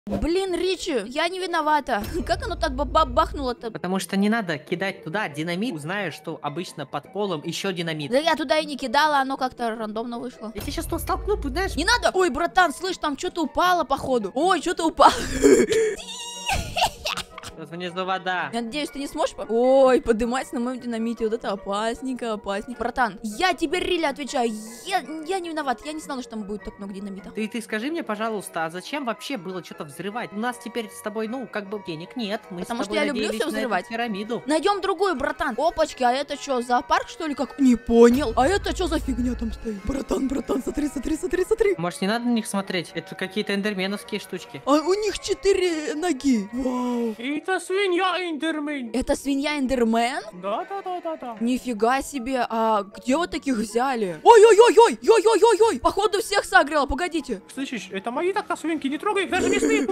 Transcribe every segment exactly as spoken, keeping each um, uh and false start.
Блин, Ричи, я не виновата. Как оно так бабахнуло-то? Потому что не надо кидать туда динамит, зная, что обычно под полом еще динамит. Да я туда и не кидала, оно как-то рандомно вышло. Я тебя сейчас тут столкну, знаешь? Не надо! Ой, братан, слышь, там что-то упало, походу. Ой, что-то упало. Тут внизу вода. Я надеюсь, ты не сможешь... По... Ой, поднимайся на моем динамите. Вот это опасненько, опасненько. Братан, я тебе Рилли отвечаю. Я, я не виноват. Я не знала, что там будет так много динамита. Ты, ты скажи мне, пожалуйста, а зачем вообще было что-то взрывать? У нас теперь с тобой, ну, как бы денег нет. Мы Потому с тобой что я люблю все надеялись на взрывать. эту пирамиду. Найдем другую, братан. Опачки, а это что, зоопарк, что ли, как? Не понял. А это что за фигня там стоит? Братан, братан, смотри, смотри, смотри, смотри. Может, не надо на них смотреть? Это какие-то эндерменовские штучки. А у них четыре ноги. Вау. Это свинья Эндермен. Это свинья Эндермен? Да, да, да, да, да. Нифига себе, а где вот таких взяли? Ой-ой-ой-ой, ой-ой-ой-ой, походу всех согрела, погодите. Слышишь, это мои так свинки, не трогай их, даже мясные.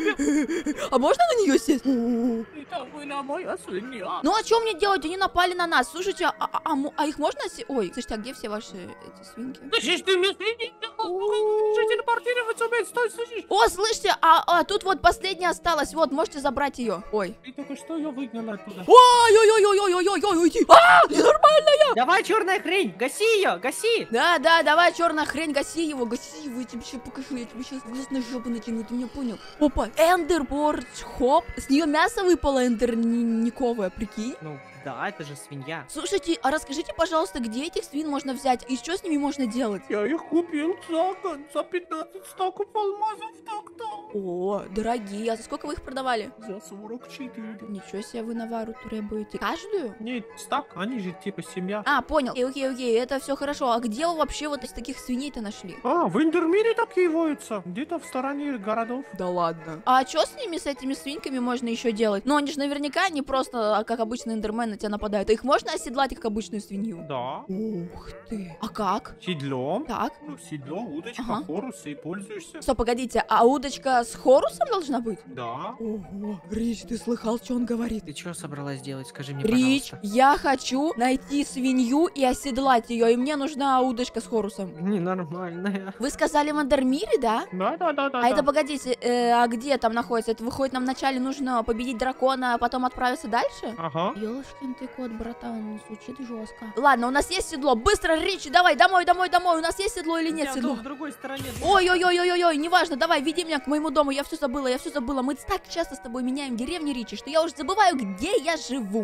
А можно на нее сесть? Это была моя свинья. Ну а что мне делать? Они напали на нас. Слушайте, а, а, а, мо- а их можно се... Ой, слушайте, а где все ваши эти свинки? Слышишь, ты мне свиньи, телепортироваться умеет, стой, слышишь? О, слышите, а, а тут вот последняя осталась. Вот, можете забрать ее. Ой. Ты только что ее выгнала оттуда. Ой-ой-ой-ой-ой-ой-ой, уйди. А, ненормально. Давай, черная хрень, гаси ее, гаси! Да, да, давай, черная хрень, гаси его, гаси его, я тебе сейчас покажу, я тебе сейчас глаз на жопу натяну, ты меня понял? Опа, эндерборд, хоп, с нее мясо выпало эндерниковое, прикинь. Ну, да, это же свинья. Слушайте, а расскажите, пожалуйста, где этих свин можно взять и что с ними можно делать? Я их купил за, за пятнадцать стаков алмазов, так-то. О, дорогие, а за сколько вы их продавали? За сорок четыре. Ничего себе вы навару требуете. Каждую? Нет, стак, они же типа семья. А, понял. Окей, окей, окей, это все хорошо. А где вы вообще вот из таких свиней-то нашли? А, в Эндермире такие водятся. Где-то в стороне городов. Да ладно. А что с ними, с этими свинками можно еще делать? Ну, они же наверняка не просто, а как обычный эндермен на тебя нападают. А их можно оседлать, как обычную свинью? Да. Ух ты. А как? Седлом. Так. Ну, седло, удочка, Ага. хорус и пользуешься. Стоп, погодите, а удочка с хорусом должна быть? Да. Ого, Рич, ты слыхал, что он говорит? Ты что собралась делать? Скажи мне, Рич, пожалуйста. я хочу найти свинью и оседлать ее, и мне нужна удочка с хорусом. Ненормальная. Вы сказали в Эндермире, да? Да, да, да, да. А это, погодите, э, а где там находится? Это выходит, нам вначале нужно победить дракона, а потом отправиться дальше? Ага. Ёлочкин ты кот, братан, звучит жестко. Ладно, у нас есть седло. Быстро, Ричи, давай, домой, домой, домой. У нас есть седло или нет Я седло? тут в другой стороне. Ой-ой-ой-ой-ой, неважно, давай, веди меня к моему дому. Я все забыла, я все забыла. Мы так часто с тобой меняем деревни, Ричи, что я уже забываю, где я живу.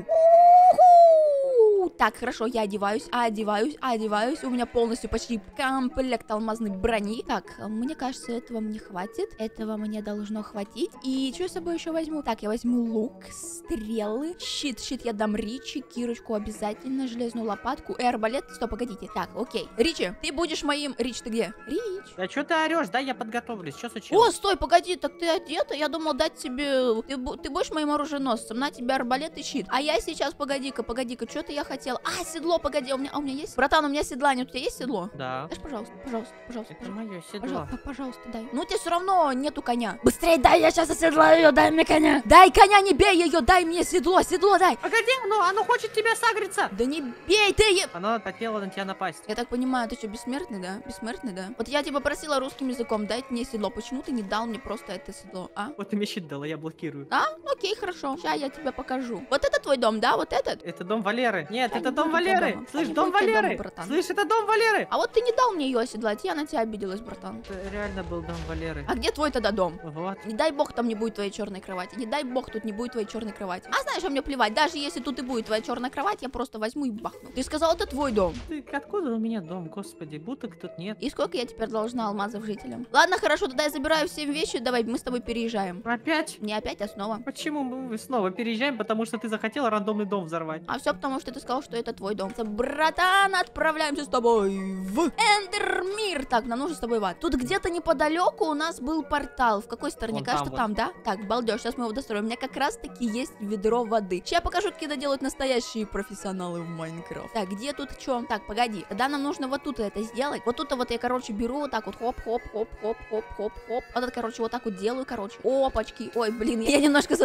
У-ху! Так, хорошо, я одеваюсь, одеваюсь, одеваюсь. У меня полностью почти комплект алмазной брони. Так, мне кажется, этого мне хватит. Этого мне должно хватить. И что я с собой еще возьму? Так, я возьму лук, стрелы, щит. Щит я дам Ричи, кирочку обязательно, железную лопатку и арбалет. Стоп, погодите. Так, окей. Ричи, ты будешь моим... Рич, ты где? Рич. Да что ты орешь? Да, я подготовлюсь. Что О, случилось? стой, погоди, так ты одета? Я думал дать тебе... Ты, бу- ты будешь моим оруженосцем, на тебе арбалет и щит. А я сейчас, погоди-ка, погоди-ка, что-то я хотела... А, седло, погоди, у меня, а у меня есть? Братан, у меня седла нет, у тебя есть седло? Да. Дашь, пожалуйста, пожалуйста, пожалуйста, Это пожалуйста. мое седло. Пожалуйста, пожалуйста, дай. Ну, у тебя все равно нету коня. Быстрее дай, я сейчас оседлаю ее, дай мне коня. Дай коня, не бей ее, дай мне седло, седло дай. Погоди, ну оно хочет тебя сагриться. Да не бей ты е- Оно хотело на тебя напасть. Я так понимаю, ты что, бессмертный, да? Бессмертный, да? Вот я тебя просила русским языком, дать мне седло. Почему ты не дал мне просто это седло, а? Вот ты мне щит дала, я блокирую. А? Окей, хорошо. Сейчас я тебе покажу. Вот это твой дом, да? Вот этот? Это дом Валеры. Нет, Я это не дом буду тебя Валеры. дома. Слышь, Я не дом буду тебя дома, Валеры. братан. Слышь, это дом Валеры. А вот ты не дал мне ее оседлать, я на тебя обиделась, братан. Это реально был дом Валеры. А где твой тогда дом? Вот. Не дай бог там не будет твоей черной кровати. Не дай бог тут не будет твоей черной кровати. А знаешь, а мне плевать. Даже если тут и будет твоя черная кровать, я просто возьму и бахну. Ты сказал, это твой дом. Ты откуда у меня дом, господи? Будок тут нет. И сколько я теперь должна алмазов жителям? Ладно, хорошо, тогда я забираю все вещи. Давай, мы с тобой переезжаем. Опять? Не опять, а снова. Почему мы снова переезжаем? Потому что ты захотела рандомный дом взорвать. А все потому, что ты сказал, что это твой дом. Братан, отправляемся с тобой в Эндермир. Так, нам нужно с тобой в ад. Тут где-то неподалеку у нас был портал. В какой стороне? Вон Кажется, там там, да? Так, балдеж, сейчас мы его достроим. У меня как раз таки есть ведро воды. Сейчас я покажу, как это делают настоящие профессионалы в Майнкрафт. Так, где тут что? Так, погоди. Тогда нам нужно вот тут это сделать. Вот тут вот я, короче, беру вот так вот. Хоп-хоп-хоп-хоп-хоп-хоп-хоп. Вот это, короче, вот так вот делаю, короче. Опачки. Ой, блин, я немножко затащила.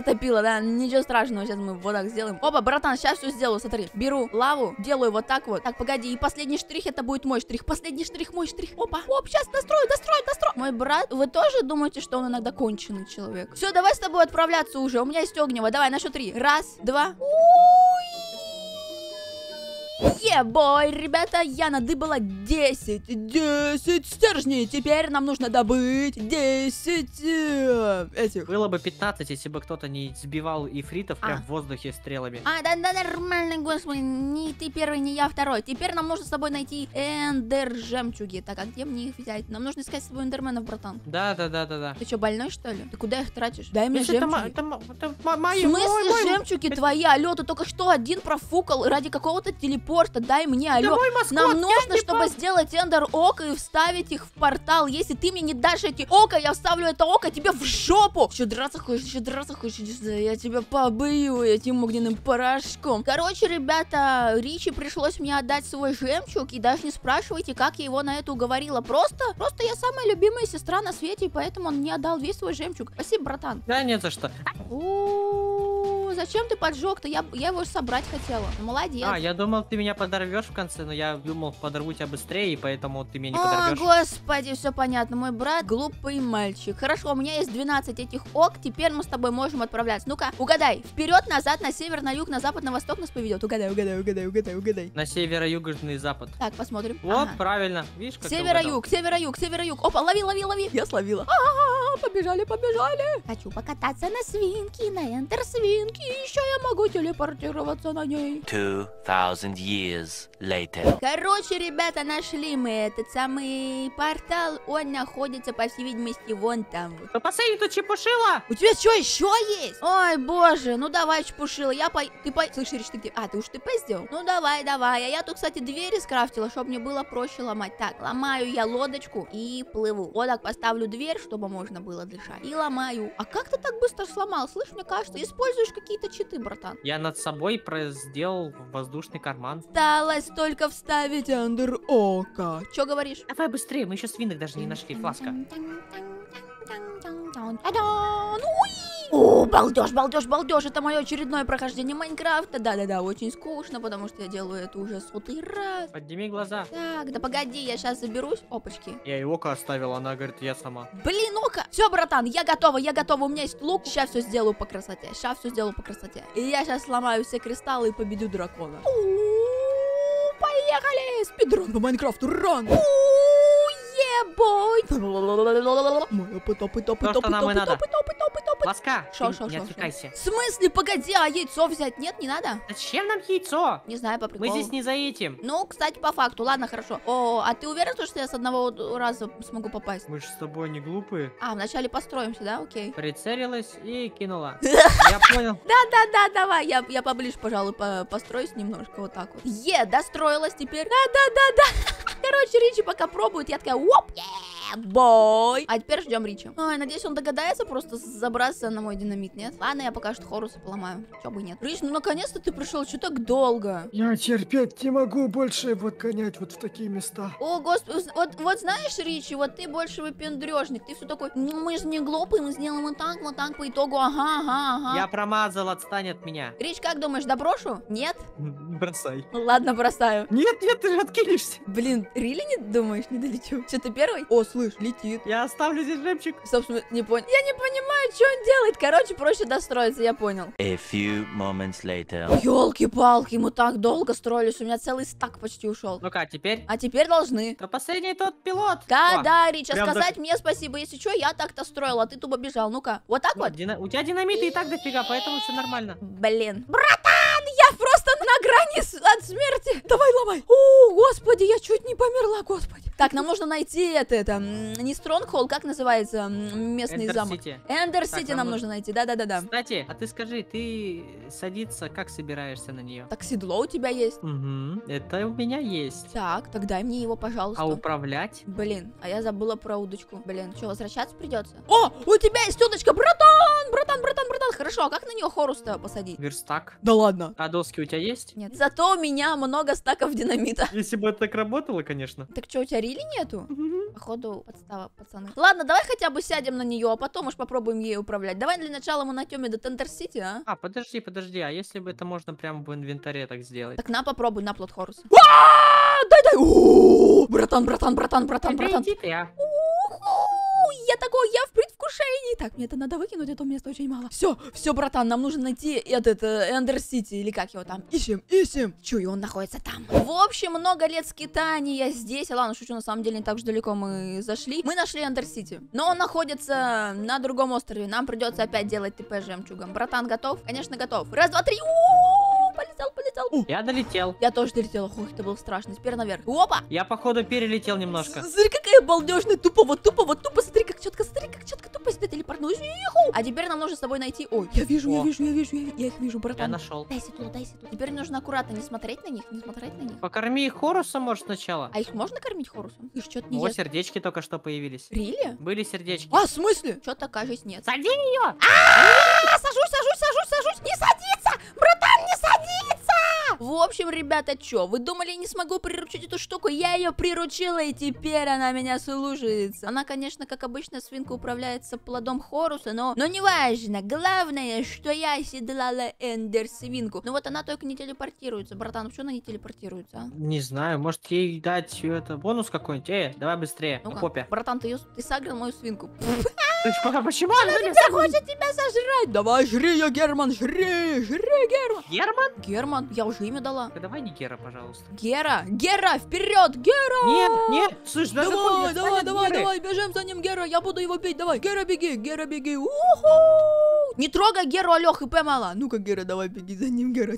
растопило, да? Ничего страшного, сейчас мы вот так сделаем. Опа, братан, сейчас все сделаю, смотри. Беру лаву, делаю вот так вот. Так, погоди, и последний штрих, это будет мой штрих. Последний штрих, мой штрих. Опа, оп, сейчас настрою, настрою, настрою. Мой брат, вы тоже думаете, что он иногда конченый человек? Все, давай с тобой отправляться уже, у меня есть огнево. Давай, на счет три. Раз, два. Е-бой, ребята, я надыбала десять, десять стержней. Теперь нам нужно добыть десять э, этих. Было бы пятнадцать, если бы кто-то не сбивал ифритов А. прям в воздухе стрелами. А, да, да, нормально, господи, не ты первый, не я второй. Теперь нам нужно с собой найти эндер жемчуги. Так, а где мне их взять? Нам нужно искать с собой эндерменов, братан. Да, да, да, да, да. Ты что, больной, что ли? Ты куда их тратишь? Дай мне Это, мо- жемчуги. это, мо- это мо- В мои, смысле мой, мой, жемчуги это- твои? Алло, ты только что один профукал ради какого-то телепорта. Дай мне, алло. Да мой маскот, Нам я нужно, не чтобы пом- сделать эндер око и вставить их в портал. Если ты мне не дашь эти око, я вставлю это око тебе в жопу. Еще драться хочешь, еще драться хочешь, иди сюда, я тебя побью этим огненным порошком. Короче, ребята, Ричи пришлось мне отдать свой жемчуг. И даже не спрашивайте, как я его на это уговорила. Просто, просто я самая любимая сестра на свете, и поэтому он мне отдал весь свой жемчуг. Спасибо, братан. Да, не за что. У-у-у, зачем ты поджег-то? Я, я его собрать хотела. Ну, молодец. А, я думал, ты меня подорвешь в конце, но я думал, подорву тебя быстрее, и поэтому ты меня не О, подорвешь. господи, все понятно. Мой брат глупый мальчик. Хорошо, у меня есть двенадцать этих ок. Теперь мы с тобой можем отправляться. Ну-ка, угадай. Вперед, назад, на север, на юг, на запад, на восток нас поведет. Угадай, угадай, угадай, угадай, угадай. На северо-южный запад. Так, посмотрим. Вот, Ага. правильно. Видишь, как я угадал? Северо-юг, северо-юг, северо-юг. Опа, лови, лови, лови. Я словила. А-а-а, побежали, побежали. Хочу покататься на свинке, на энтер-свинке. Еще я могу телепортироваться на ней. Two thousand years later. Короче, ребята, нашли мы этот самый портал. Он находится, по всей видимости, вон там. вот. Да посмотри, тут чепушила! У тебя что, еще есть? Ой, боже, ну давай, чпушила. Я по... Ты по... Слышь, Рич, ты где? А, ты уж ТП сделал? Ну давай, давай. А я тут, кстати, двери скрафтила, чтобы мне было проще ломать. Так, ломаю я лодочку и плыву. Вот так поставлю дверь, чтобы можно было дышать. И ломаю. А как ты так быстро сломал? Слышь, мне кажется, используешь какие-то читы, братан. Я над собой про- сделал воздушный карман. Осталось только вставить эндер око. Че говоришь? Давай быстрее, мы еще свинок даже не нашли, Фласка. Та-дан! Уи! О, балдеж, балдеж, балдеж, это мое очередное прохождение Майнкрафта. Да-да-да, очень скучно, потому что я делаю это уже сотый раз. Подними глаза. Так, да погоди, я сейчас заберусь. Опачки. Я и око оставил, она говорит, я сама. Блин, око! Все, братан, я готова, я готова, у меня есть лук. Сейчас все сделаю по красоте, сейчас все сделаю по красоте. И я сейчас сломаю все кристаллы и победю дракона. У-у-у, поехали! Спидран по Майнкрафту, ран! Бой! Мой опыт, опыт, опыт, То, что опыт, нам и опыт, надо. опыт, опыт, опыт, опыт. Ласка, Шо, ты шо, не шо, шо. отвлекайся. В смысле, погоди, а яйцо взять нет, не надо? Зачем нам яйцо? Не знаю, по Мы приколу. здесь не за этим. Ну, кстати, по факту, ладно, хорошо. О, а ты уверен, что я с одного раза смогу попасть? Мы же с тобой не глупые. А, вначале построимся, да? Окей. Прицелилась и кинула. Я понял. Да-да-да, давай, я, я поближе, пожалуй, по построюсь немножко, вот так вот. Е, достроилась теперь. Да-да-да-да. Короче, Ричи пока пробует, я такая, оп, е, бой. А теперь ждем Ричи. Ой, надеюсь, он догадается просто забраться на мой динамит, нет? Ладно, я пока что Хоруса поломаю, чё бы нет. Рич, ну наконец-то ты пришел, что так долго? Я терпеть не могу больше вот гонять вот в такие места. О, господи, вот, вот знаешь, Ричи, вот ты больше выпендрежник, ты все такой, ну мы же не глупые, мы сделаем вот так, вот так, по итогу, ага, ага, ага. Я промазал, отстань от меня. Рич, как думаешь, доброшу? Нет? Бросай. Ну ладно, бросаю. Нет, нет, ты же откинешься. Блин, Рили не думаешь, не долечу? Что, ты первый? О, слышь, летит. Я оставлю здесь жемчуг. Собственно, не понял. Я не понимаю, что он делает. Короче, проще достроиться, я понял. A few moments later. Ёлки-палки, мы так долго строились, у меня целый стак почти ушел. Ну-ка, теперь. А теперь должны. Да последний тот пилот. Да, О, да, Рич, а прям сказать мне спасибо, если что, я так-то строил, а ты тупо бежал. Ну-ка, вот так вот, вот. дина- У тебя динамита и так дофига, поэтому все нормально. Блин. Братан, я просто на грани с- от смерти. Давай, ломай. О, господи, я чуть не померла, господи. Так, нам нужно найти это, это, м, не Стронгхолл, как называется м, местный Эндер замок? Сити. Эндер Так, Сити нам нам нужно- нужно найти, да-да-да-да. Кстати, а ты скажи, ты садиться как собираешься на нее? Так, седло у тебя есть? Угу, это у меня есть. Так, тогда дай мне его, пожалуйста. А управлять? Блин, а я забыла про удочку. Блин, что, возвращаться придется? О, у тебя есть удочка, братан! Братан, братан, братан. Хорошо, а как на нее Хорус-то посадить? Верстак. Да ладно. А доски у тебя есть? Нет. Зато у меня много стаков динамита. Если бы это так работало, конечно. Так что, у тебя Рили нету? Походу, подстава, пацаны. Ладно, давай хотя бы сядем на нее, а потом уж попробуем ей управлять. Давай для начала мы натёме до Тендер-Сити, а? А, подожди, подожди, а если бы это можно прямо в инвентаре так сделать? Так на, попробуй, на плод Хоруса. Дай, дай! О, братан, братан, братан, братан, Да братан. иди ты, а. Уху, я такой, я в предвкушении. Так, мне это надо выкинуть, а то места очень мало. Все, все, братан, нам нужно найти этот Эндер-Сити, или как его там. Ищем, ищем. Чую, он находится там. В общем, много лет скитания здесь. Ладно, шучу, на самом деле, не так уж далеко мы зашли. Мы нашли Эндер-Сити, но он находится на другом острове. Нам придется опять делать ТП жемчугом. Братан, готов? Конечно, готов. Раз, два, три. У-у-у, полетел, полетел. У, Я долетел. Я тоже долетела. Ох, это было страшно. Теперь наверх. Опа! Я, походу, перелетел немножко. Смотри, какая балдежная, тупо, вот тупо, вот тупо, смотри, как четко, смотри, как четко, тупо сюда телепортнулась. Иху! А теперь нам нужно с тобой найти... Ой, я вижу, я О. вижу, я вижу, я, я их вижу, Я братан. нашел. Дайся туда, дайся туда. Теперь нужно аккуратно не смотреть на них, не смотреть на них. Покорми Хоруса, может, сначала. А их можно кормить хорусом? Их что-то не О, ест. сердечки только что появились. Рили? Были сердечки. А, в смысле? Что-то, кажется, нет. Сади ее! А, сажусь, сажусь, сажусь, сажусь. Не садится! Братан, не садится! В общем, ребята, чё, вы думали, я не смогу приручить эту штуку? Я ее приручила, и теперь она меня слушается. Она, конечно, как обычно, свинка управляется плодом Хоруса, но, но не важно. Главное, что я оседлала Эндер-свинку. Ну вот она только не телепортируется. Братан, почему она не телепортируется, а? Не знаю, может ей дать это бонус какой-нибудь? Эй, давай быстрее, Ну-ка. попе. Братан, ты, её- ты сагрил мою свинку. Ты ж пока- Почему она не Она хочет тебя сожрать. Давай, жри ее, Герман, жри, жри, Герман. Герман? Герман, я уже имя дала. Давай не Гера, пожалуйста. Гера, Гера, вперед, Гера! Нет, нет, слышь, да Давай, какой давай, нет, давай, Геры. давай, бежим за ним, Гера, я буду его бить, давай. Гера, беги, Гера, беги. Уху! Не трогай Геру, алё, хп мало. Ну-ка, Гера, давай, беги за ним, Гера.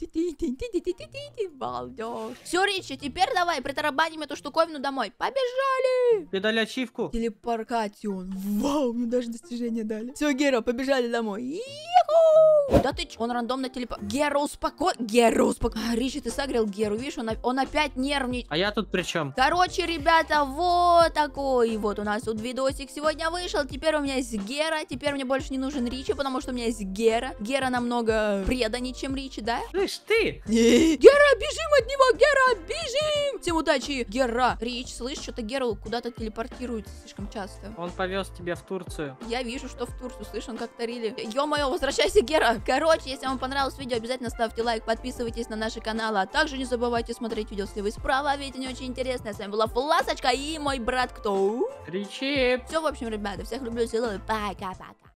Балдеж. Все, Ричи, теперь давай, притарабаним эту штуковину домой. Побежали! Тебе дали ачивку? Телепоркацион. Вау, мне даже достижение дали. Все, Гера, побежали домой. Иху! Да ты ч... Он рандомно телепорт... Гера, успокой... Гера, успокой... А, Ричи, ты согрел Геру, видишь, он, о- он опять нервничает. А я тут при чем? Короче, ребята, вот такой вот у нас тут видосик сегодня вышел. Теперь у меня есть Гера. Теперь мне больше не нужен Ричи, потому что у меня есть Гера. Гера намного преданнее, чем Ричи, да? Слышь, ты! Гера, бежим от него, Гера, бежим! Всем удачи, Гера. Рич, слышь, что-то Гера куда-то телепортируется слишком часто. Он повез тебя в Турцию. Я вижу, что в Турцию, слышь, он как-то рили. Ё-моё, возвращайся, Гера. Короче, если вам понравилось видео, обязательно ставьте лайк, подписывайтесь на наши каналы, а также не забывайте смотреть видео слева и справа, ведь они очень интересные. С вами была Фласочка и мой брат кто? Ричи! Все, в общем, ребята, всех люблю, целую, пока-пока.